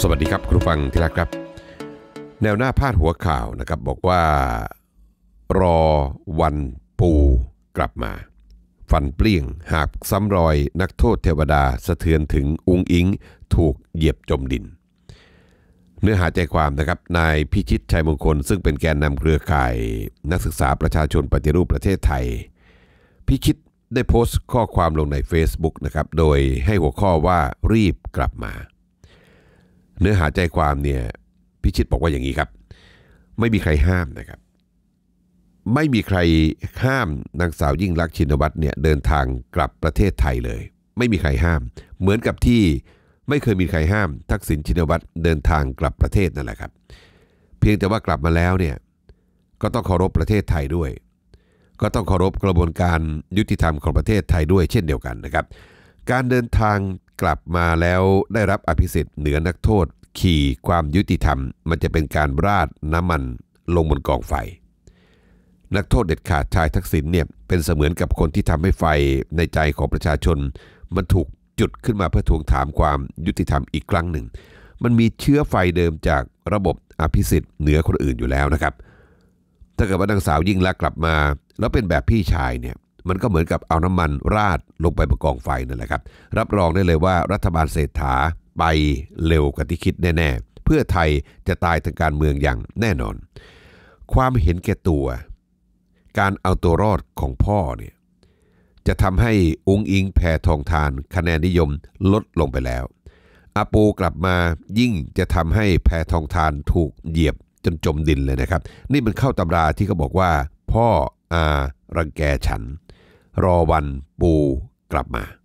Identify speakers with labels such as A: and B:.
A: สวัสดีครับคุณผู้ฟังที่รักครับแนวหน้าพาดหัวข่าวนะครับบอกว่ารอวันปูกลับมาฟันเปลี่ยงหากซ้ำรอยนักโทษเทวดาสะเทือนถึงอุงอิงถูกเหยียบจมดินเนื้อหาใจความนะครับนายพิชิตชัยมงคลซึ่งเป็นแกนนำเครือข่ายนักศึกษาประชาชนปฏิรูปประเทศไทยพิชิตได้โพสต์ข้อความลงใน Facebook นะครับโดยให้หัวข้อว่ารีบกลับมาเนื้อหาใจความเนี่ยพิชิตบอกว่าอย่างนี้ครับไม่มีใครห้ามนะครับไม่มีใครห้ามนางสาวยิ่งลักษณ์ชินวัตรเนี่ยเดินทางกลับประเทศไทยเลยไม่มีใครห้ามเหมือนกับที่ไม่เคยมีใครห้ามทักษิณชินวัตรเดินทางกลับประเทศนั่นแหละครับเพียงแต่ว่ากลับมาแล้วเนี่ยก็ต้องเคารพประเทศไทยด้วยก็ต้องเคารพกระบวนการยุติธรรมของประเทศไทยด้วยเช่นเดียวกันนะครับการเดินทางกลับมาแล้วได้รับอภิสิทธิ์เหนือนักโทษขี่ความยุติธรรมมันจะเป็นการราดน้ำมันลงบนกองไฟนักโทษเด็ดขาดชายทักษิณเนี่ยเป็นเสมือนกับคนที่ทำให้ไฟในใจของประชาชนมันถูกจุดขึ้นมาเพื่อทวงถามความยุติธรรมอีกครั้งหนึ่งมันมีเชื้อไฟเดิมจากระบบอภิสิทธิ์เหนือคนอื่นอยู่แล้วนะครับถ้าเกิดว่านางสาวยิ่งลักษณ์กลับมาแล้วเป็นแบบพี่ชายเนี่ยมันก็เหมือนกับเอาน้ำมันราดลงไปบนกองไฟนั่นแหละครับรับรองได้เลยว่ารัฐบาลเศรษฐาไปเร็วกว่าที่คิดแน่ๆเพื่อไทยจะตายทางการเมืองอย่างแน่นอนความเห็นแก่ตัวการเอาตัวรอดของพ่อเนี่ยจะทำให้อุ๊งอิงแพทองธารคะแนนนิยมลดลงไปแล้วอาปูกลับมายิ่งจะทำให้แพทองธารถูกเหยียบจนจมดินเลยนะครับนี่มันเข้าตำราที่เขาบอกว่าพ่ออารังแกฉันรอวันปูกลับมา